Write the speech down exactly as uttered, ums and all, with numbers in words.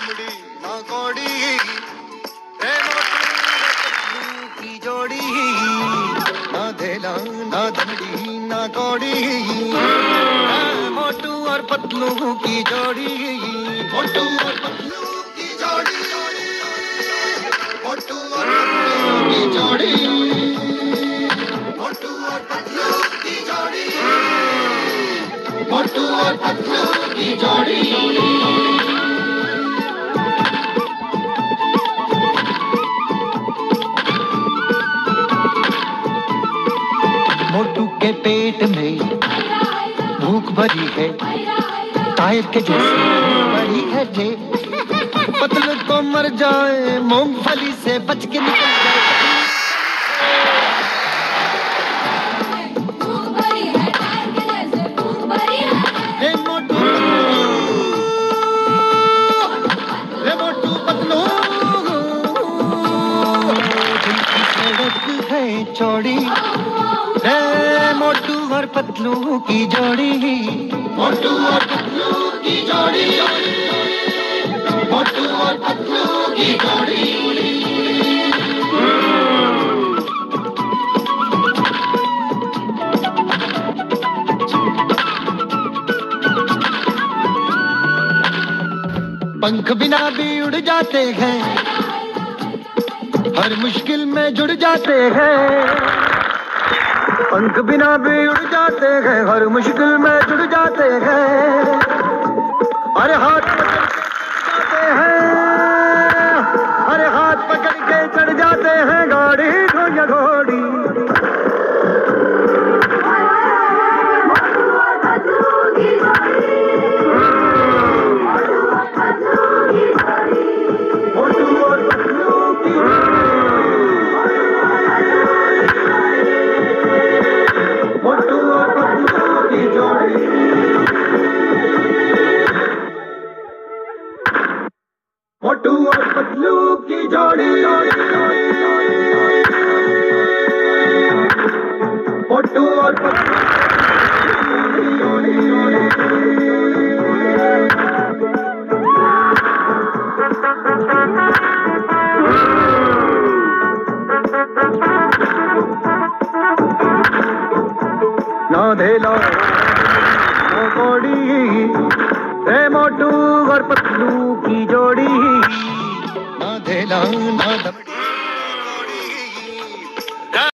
दमड़ी ना कौड़ी, रे मोटू की जोड़ी, ना धेला ना दमड़ी ना कौड़ी, मोटू और पतलू की जोड़ी, मोटू और पतलू की जोड़ी, मोटू और पतलू की जोड़ी, मोटू और पतलू की जोड़ी, मोटू और पतलू की जोड़ी। मोटू के पेट में भूख भरी है, टायर के जैसे बड़ी है जे, पतलू को मर जाए मूंगफली से बच के निकल जाए। भूख भरी है, टायर के जैसे भूख भरी है। रे मोटू रे मोटू पतलू, दिल की सड़क है चौड़ी, रे मोटू और पतलू की जोड़ी, मोटू और पतलू की जोड़ी, मोटू और पतलू की जोड़ी। पंख बिना भी उड़ जाते हैं, हर मुश्किल में जुड़ जाते हैं। पंख बिना भी उड़ जाते हैं, हर मुश्किल में जुड़ जाते हैं। अरे हाथ पकड़ के जाते हैं, अरे हाथ पकड़ के चढ़ जाते हैं गाड़ी हो या घोड़ी। मोटू और पतलू की जोड़ी, मोटू और पतलू की जोड़ी। ना धेला ना कौड़ी, रे मोटू और पतलू की जोड़ी, ना धेला ना दमड़ी।